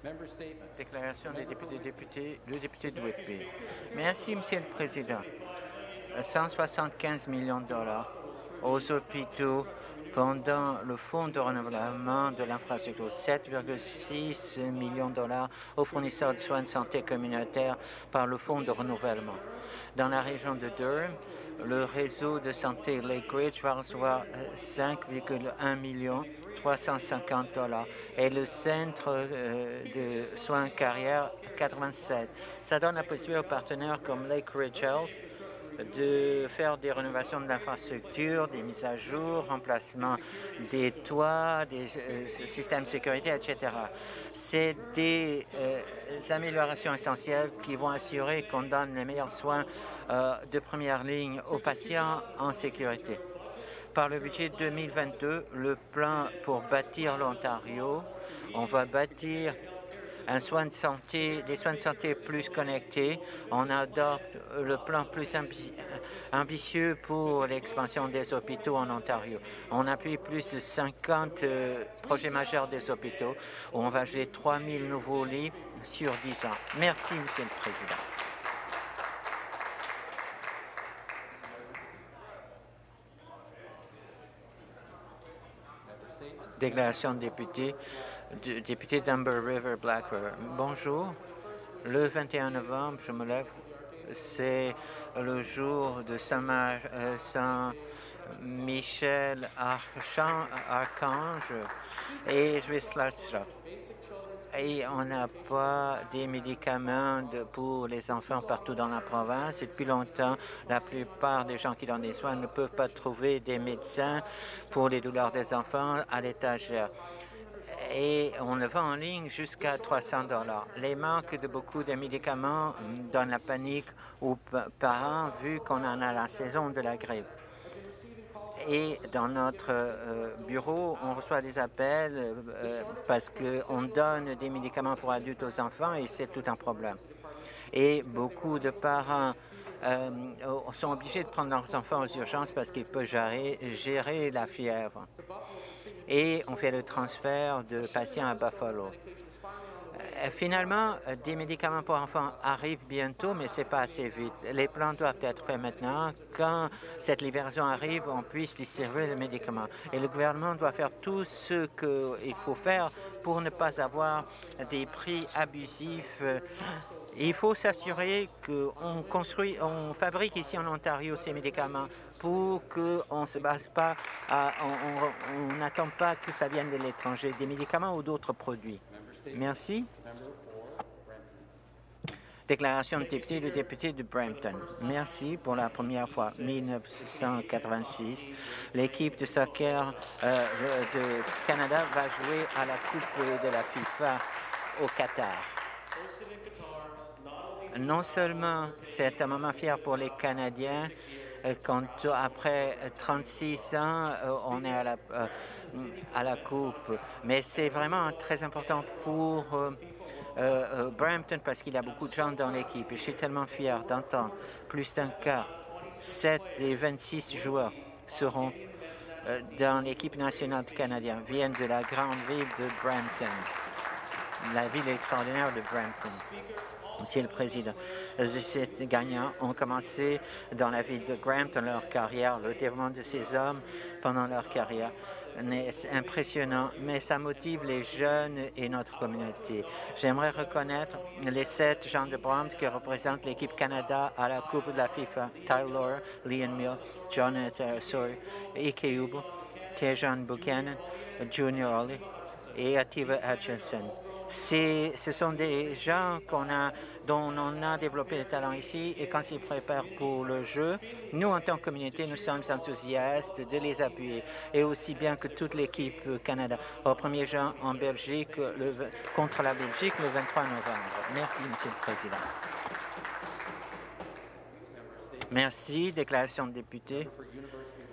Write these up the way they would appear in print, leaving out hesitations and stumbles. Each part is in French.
Déclaration des députés, le député de Whitby. Merci, Monsieur le Président. 175 millions de dollars aux hôpitaux pendant le Fonds de renouvellement de l'infrastructure, 7,6 millions de dollars aux fournisseurs de soins de santé communautaires par le Fonds de renouvellement. Dans la région de Durham, le réseau de santé Lake Ridge va recevoir 5,1 millions 350 dollars et le centre de soins carrière 87. Ça donne la possibilité aux partenaires comme Lake Ridge Health de faire des rénovations de l'infrastructure, des mises à jour, remplacement des toits, des systèmes de sécurité, etc. C'est des améliorations essentielles qui vont assurer qu'on donne les meilleurs soins de première ligne aux patients en sécurité. Par le budget 2022, le plan pour bâtir l'Ontario, on va bâtir des soins de santé plus connectés. On adopte le plan plus ambitieux pour l'expansion des hôpitaux en Ontario. On appuie plus de 50 projets majeurs des hôpitaux où on va ajouter 3 000 nouveaux lits sur 10 ans. Merci, Monsieur le Président. Déclaration de député d'Amber River, Black River. Bonjour. Le 21 novembre, je me lève. C'est le jour de Saint-Michel Archange et je vais cela. Et on n'a pas des médicaments pour les enfants partout dans la province. Et depuis longtemps, la plupart des gens qui donnent des soins ne peuvent pas trouver des médecins pour les douleurs des enfants à l'étagère. Et on le vend en ligne jusqu'à 300 dollars. Les manques de beaucoup de médicaments donnent la panique aux parents vu qu'on en a la saison de la grippe. Et dans notre bureau, on reçoit des appels parce qu'on donne des médicaments pour adultes aux enfants et c'est tout un problème. Et beaucoup de parents sont obligés de prendre leurs enfants aux urgences parce qu'ils peuvent gérer la fièvre. Et on fait le transfert de patients à Buffalo. Finalement, des médicaments pour enfants arrivent bientôt, mais ce n'est pas assez vite. Les plans doivent être faits maintenant. Quand cette livraison arrive, on puisse distribuer les médicaments. Et le gouvernement doit faire tout ce qu'il faut faire pour ne pas avoir des prix abusifs. Il faut s'assurer qu'on fabrique ici en Ontario ces médicaments pour qu'on ne se base pas on n'attend pas que ça vienne de l'étranger, des médicaments ou d'autres produits. Merci. Déclaration de député, le député de Brampton. Merci pour la première fois, 1986. L'équipe de soccer de Canada va jouer à la Coupe de la FIFA au Qatar. Non seulement c'est un moment fier pour les Canadiens, quand après 36 ans, on est à la Coupe, mais c'est vraiment très important pour Brampton parce qu'il y a beaucoup de gens dans l'équipe. Je suis tellement fier d'entendre plus d'un quart, 7 des 26 joueurs seront dans l'équipe nationale canadienne, viennent de la grande ville de Brampton, la ville extraordinaire de Brampton. Monsieur le Président, ces gagnants ont commencé dans la ville de Brampton leur carrière. Le développement de ces hommes pendant leur carrière est impressionnant, mais ça motive les jeunes et notre communauté. J'aimerais reconnaître les 7 gens de Brampton qui représentent l'équipe Canada à la Coupe de la FIFA. Tyler, Liam Mill, Jonathan Sawyer, Ike Ubo, Tejan Buchanan, Junior Ollie et Ativa Hutchinson. Ce sont des gens dont on a développé le talent ici et quand ils préparent pour le jeu, nous, en tant que communauté, nous sommes enthousiastes de les appuyer et aussi bien que toute l'équipe Canada. Au premier jeu en Belgique, contre la Belgique, le 23 novembre. Merci, Monsieur le Président. Merci. Déclaration de député.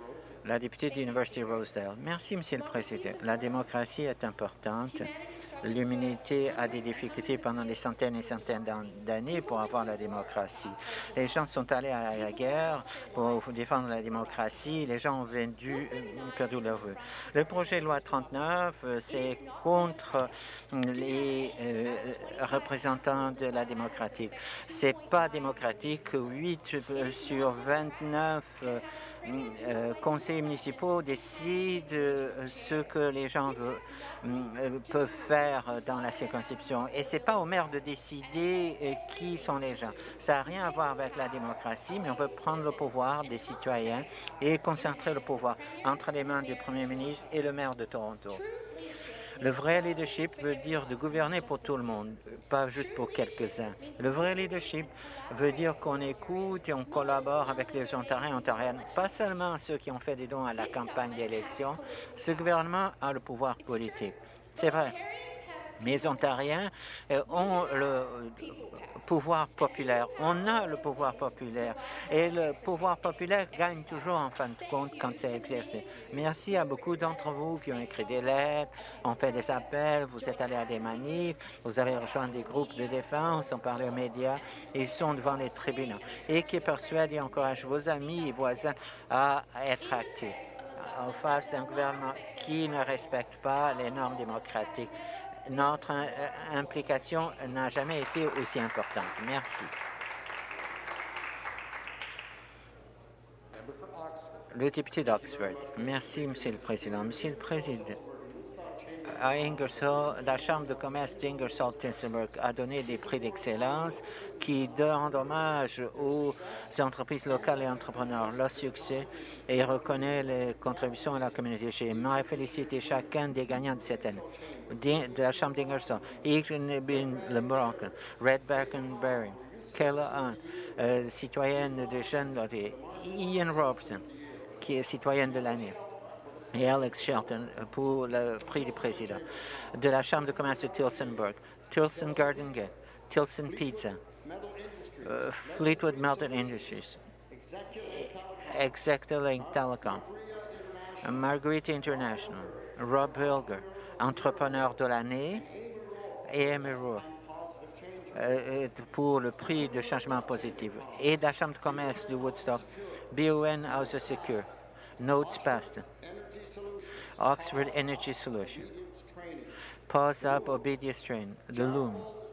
La députée de l'Université Rosedale. Merci, Monsieur le Président. La démocratie est importante. L'humanité a des difficultés pendant des centaines et centaines d'années pour avoir la démocratie. Les gens sont allés à la guerre pour défendre la démocratie. Les gens ont perdu leur vie. Le projet de loi 39, c'est contre les représentants de la démocratie. C'est pas démocratique. 8 sur 29 conseillers municipaux décident ce que les gens peuvent faire dans la circonscription. Et ce n'est pas au maire de décider qui sont les gens. Ça n'a rien à voir avec la démocratie, mais on veut prendre le pouvoir des citoyens et concentrer le pouvoir entre les mains du premier ministre et le maire de Toronto. Le vrai leadership veut dire de gouverner pour tout le monde, pas juste pour quelques-uns. Le vrai leadership veut dire qu'on écoute et on collabore avec les Ontariens et Ontariennes, pas seulement ceux qui ont fait des dons à la campagne d'élection. Ce gouvernement a le pouvoir politique. C'est vrai. Mais les Ontariens ont le pouvoir populaire. On a le pouvoir populaire. Et le pouvoir populaire gagne toujours en fin de compte quand c'est exercé. Merci à beaucoup d'entre vous qui ont écrit des lettres, ont fait des appels, vous êtes allés à des manifs, vous avez rejoint des groupes de défense, ont parlé aux médias, ils sont devant les tribunaux. Et qui persuadent et encouragent vos amis et voisins à être actifs en face d'un gouvernement qui ne respecte pas les normes démocratiques. Notre implication n'a jamais été aussi importante. Merci. Le député d'Oxford. Merci, Monsieur le Président. Monsieur le Président, à Ingersoll, la Chambre de commerce d'Ingersoll-Tillsonburg a donné des prix d'excellence qui rendent hommage aux entreprises locales et entrepreneurs, leur succès, et reconnaît les contributions à la communauté. J'aimerais féliciter chacun des gagnants de cette année. De la Chambre d'Ingersoll, Evelyn LeBlanc, Red Berry, Kayla Hunt, citoyenne de jeunes, Ian Robertson, qui est citoyenne de l'année, et Alex Shelton pour le prix du président. De la Chambre de commerce de Tillsonburg, Tilson Garden Gate, Tilson Pizza, Fleetwood Melton Industries, Executive Link Telecom, Margarita International, Rob Hilger, entrepreneur de l'année, et Amy Rowe pour le prix de changement positif. Et de la Chambre de commerce de Woodstock, BON House Secure, Notes Past, Oxford Energy Solution, Pause Up Obedience Train, The Loom,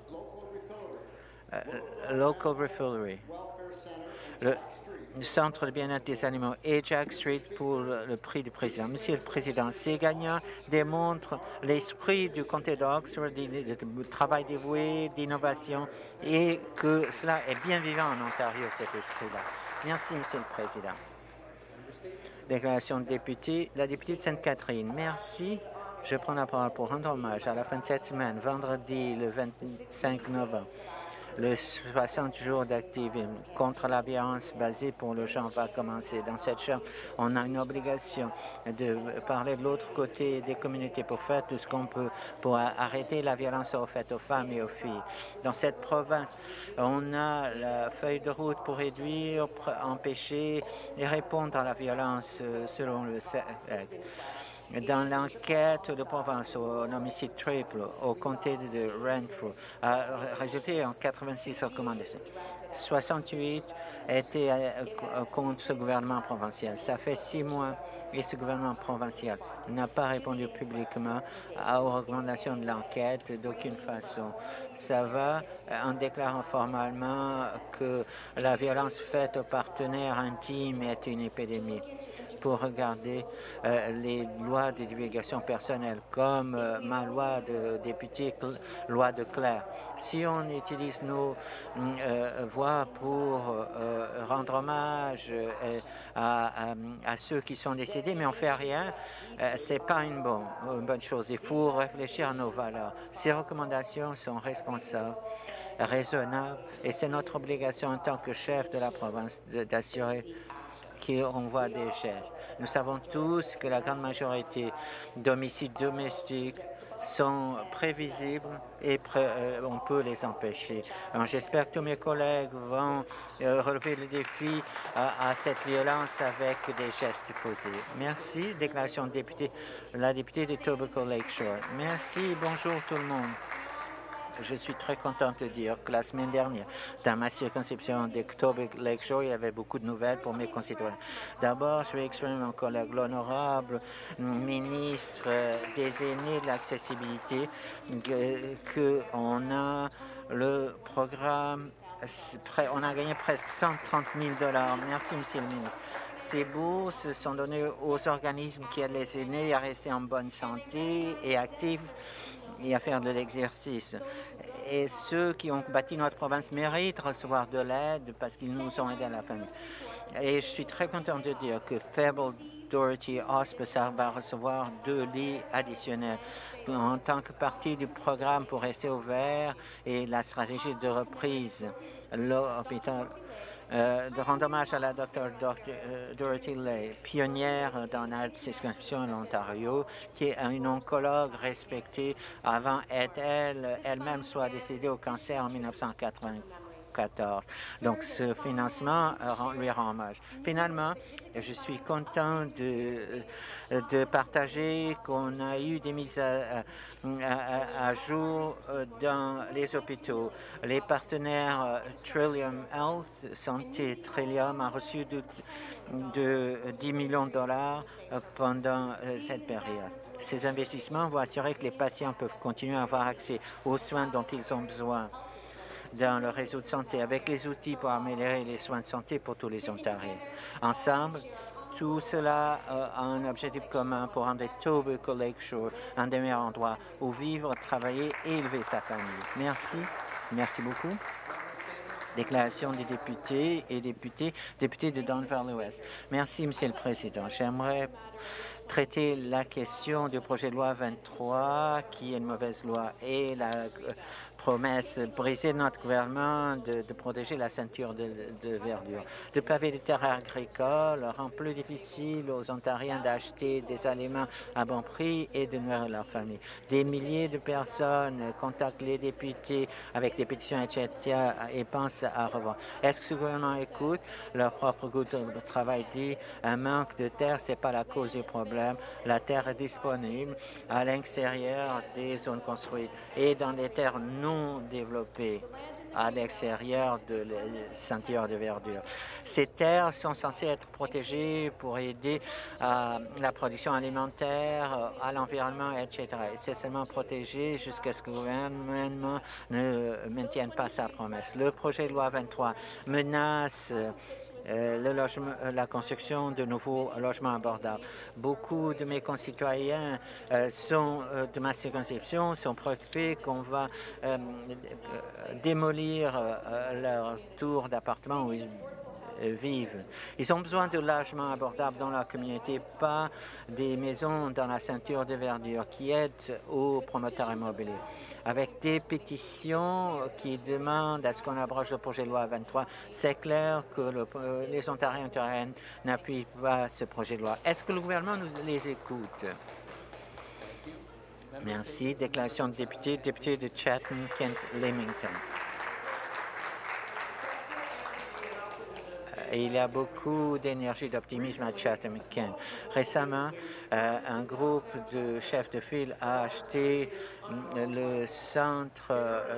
Local Refillery, le Centre de bien-être des animaux et Jack Street pour le prix du président. Monsieur le Président, ces gagnants démontrent l'esprit du comté d'Oxford, du travail dévoué, d'innovation, et que cela est bien vivant en Ontario, cet esprit-là. Merci, Monsieur le Président. Déclaration de député. La députée de Sainte-Catherine. Merci. Je prends la parole pour rendre hommage à la fin de cette semaine, vendredi le 25 novembre. Le 60 jours d'activisme contre la violence basée pour le genre va commencer. Dans cette chambre, on a une obligation de parler de l'autre côté des communautés pour faire tout ce qu'on peut pour arrêter la violence faite aux femmes et aux filles. Dans cette province, on a la feuille de route pour réduire, empêcher et répondre à la violence selon le sexe. Dans l'enquête de province au homicide triple au comté de Renfrew a résulté en 86 recommandations. 68 étaient contre ce gouvernement provincial. Ça fait 6 mois et ce gouvernement provincial n'a pas répondu publiquement aux recommandations de l'enquête d'aucune façon. Ça va en déclarant formellement que la violence faite aux partenaires intimes est une épidémie. Pour regarder les lois de divulgation personnelle comme ma loi de député, loi de Claire. Si on utilise nos voix pour rendre hommage à ceux qui sont décédés, mais on ne fait rien, c'est pas une bonne chose. Il faut réfléchir à nos valeurs. Ces recommandations sont responsables, raisonnables, et c'est notre obligation en tant que chef de la province d'assurer qu'on voit des gestes. Nous savons tous que la grande majorité d'homicides domestiques sont prévisibles et on peut les empêcher. J'espère que tous mes collègues vont relever le défi à cette violence avec des gestes posés. Merci. Déclaration de député, la députée de Etobicoke Lakeshore. Merci. Bonjour tout le monde. Je suis très contente de dire que la semaine dernière, dans ma circonscription d'Etobicoke Lakeshore, il y avait beaucoup de nouvelles pour mes concitoyens. D'abord, je vais exprimer mon collègue, l'honorable ministre des aînés de l'accessibilité, qu'on a le programme, on a gagné presque 130 000 $. Merci, Monsieur le ministre. Ces bourses sont données aux organismes qui aident les aînés à rester en bonne santé et actifs et à faire de l'exercice. Et ceux qui ont bâti notre province méritent de recevoir de l'aide parce qu'ils nous ont aidés à la famille. Et je suis très content de dire que Fairfield Doherty Hospice va recevoir 2 lits additionnels en tant que partie du programme pour rester ouvert et la stratégie de reprise. L'hôpital de rendre hommage à la Dr. Dorothy Lay, pionnière dans la circonscription en Ontario, qui est une oncologue respectée avant elle-même soit décédée au cancer en 1994. Donc, ce financement lui rend hommage. Finalement, je suis content de partager qu'on a eu des mises à jour dans les hôpitaux. Les partenaires Trillium Health, Santé Trillium, a reçu de 10 millions de dollars pendant cette période. Ces investissements vont assurer que les patients peuvent continuer à avoir accès aux soins dont ils ont besoin dans le réseau de santé, avec les outils pour améliorer les soins de santé pour tous les Ontariens. Ensemble, tout cela a un objectif commun pour rendre Etobicoke Lakeshore un des meilleurs endroits où vivre, travailler et élever sa famille. Merci. Merci beaucoup. Déclaration des députés et députés de Don Valley-Ouest. Merci, Monsieur le Président. J'aimerais traiter la question du projet de loi 23, qui est une mauvaise loi, et la promesse brisée de notre gouvernement de protéger la ceinture de verdure. De paver les terres agricoles rend plus difficile aux Ontariens d'acheter des aliments à bon prix et de nourrir leur famille. Des milliers de personnes contactent les députés avec des pétitions, etc., et pensent à revendre. Est-ce que ce gouvernement écoute leur propre groupe de travail dit un manque de terre, c'est pas la cause du problème. La terre est disponible à l'extérieur des zones construites et dans les terres non développées à l'extérieur de la ceinture de verdure. Ces terres sont censées être protégées pour aider à la production alimentaire, à l'environnement, etc. Et c'est seulement protégé jusqu'à ce que le gouvernement ne maintienne pas sa promesse. Le projet de loi 23 menace la construction de nouveaux logements abordables. Beaucoup de mes concitoyens de ma circonscription sont préoccupés qu'on va démolir leur tour d'appartement où ils vivent. Ils ont besoin de logements abordables dans leur communauté, pas des maisons dans la ceinture de verdure qui aident aux promoteurs immobiliers. Avec des pétitions qui demandent à ce qu'on abroge le projet de loi 23, c'est clair que les Ontariens et Ontariennes n'appuient pas ce projet de loi. Est-ce que le gouvernement nous les écoute? Merci. Déclaration de député de Chatham-Kent-Leamington. Il y a beaucoup d'énergie, d'optimisme à Chatham-Kent. Récemment, un groupe de chefs de file a acheté le centre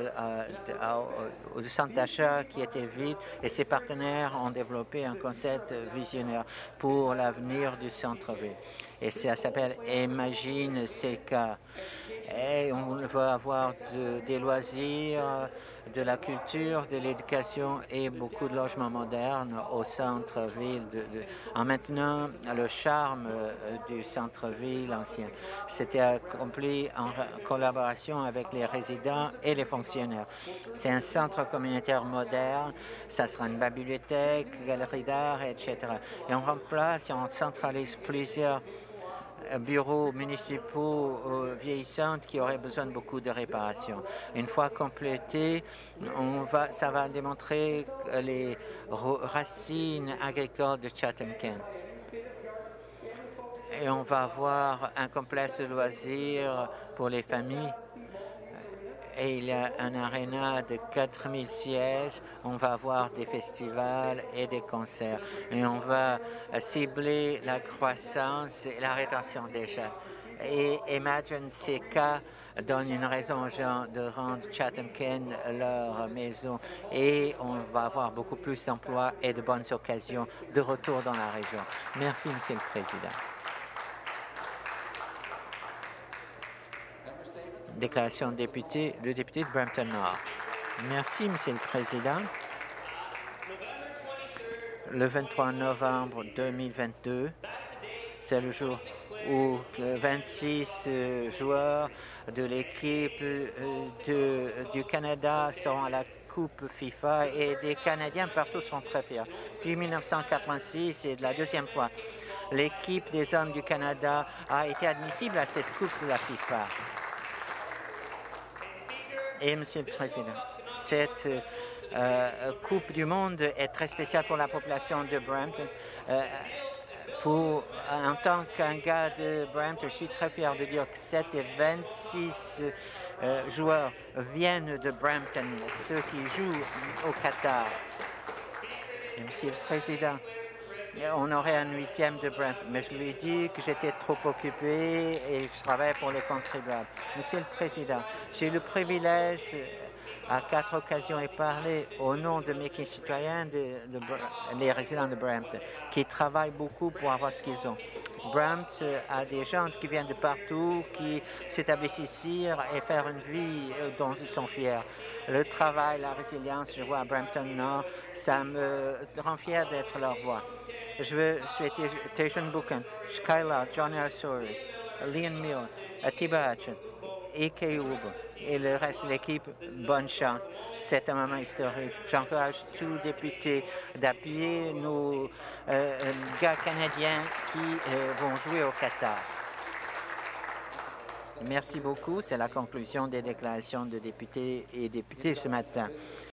d'achat qui était vide et ses partenaires ont développé un concept visionnaire pour l'avenir du centre-ville. Et ça s'appelle Imagine CK. Et on veut avoir des loisirs, de la culture, de l'éducation et beaucoup de logements modernes au centre-ville en maintenant le charme du centre-ville ancien. C'était accompli en collaboration avec les résidents et les fonctionnaires. C'est un centre communautaire moderne, ça sera une bibliothèque, galerie d'art, etc. Et on remplace et on centralise plusieurs bureaux municipaux vieillissants qui auraient besoin de beaucoup de réparations. Une fois complété, ça va démontrer les racines agricoles de Chatham-Kent. et on va avoir un complexe de loisirs pour les familles. Et il y a un aréna de 4000 sièges. On va avoir des festivals et des concerts. Et on va cibler la croissance et la rétention des jeunes. Et Imagine CK donne une raison aux gens de rendre Chatham-Kent leur maison. Et on va avoir beaucoup plus d'emplois et de bonnes occasions de retour dans la région. Merci, Monsieur le Président. Déclaration de député, le député de Brampton Nord. Merci, Monsieur le Président. Le 23 novembre 2022, c'est le jour où 26 joueurs de l'équipe du Canada seront à la Coupe FIFA et des Canadiens partout seront très fiers. Depuis 1986, c'est la deuxième fois. L'équipe des hommes du Canada a été admissible à cette Coupe de la FIFA. Et, Monsieur le Président, cette Coupe du Monde est très spéciale pour la population de Brampton. En tant qu'un gars de Brampton, je suis très fier de dire que 7 des 26 joueurs viennent de Brampton, ceux qui jouent au Qatar. Et, Monsieur le Président, on aurait un 8e de Brampton, mais je lui ai dit que j'étais trop occupé et que je travaille pour les contribuables. Monsieur le Président, j'ai eu le privilège à 4 occasions de parler au nom de mes concitoyens, les résidents de Brampton, qui travaillent beaucoup pour avoir ce qu'ils ont. Brampton a des gens qui viennent de partout, qui s'établissent ici et faire une vie dont ils sont fiers. Le travail, la résilience, je vois à Brampton Nord, ça me rend fier d'être leur voix. Je veux souhaiter Tejan Buchan, Skylar, John Arsoris, Liam Mills, Atiba Hatchet, Ike Ugo et le reste de l'équipe, bonne chance. C'est un moment historique. J'encourage tous députés d'appuyer nos gars canadiens qui vont jouer au Qatar. Merci beaucoup. C'est la conclusion des déclarations de députés et députés ce matin.